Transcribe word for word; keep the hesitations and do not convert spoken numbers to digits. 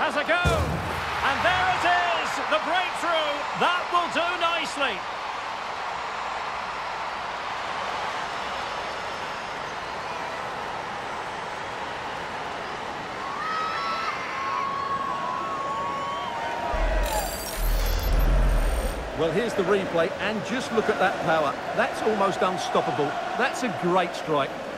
has a go. And there it is, the breakthrough. That will do nicely. Well, here's the replay, and just look at that power. That's almost unstoppable. That's a great strike.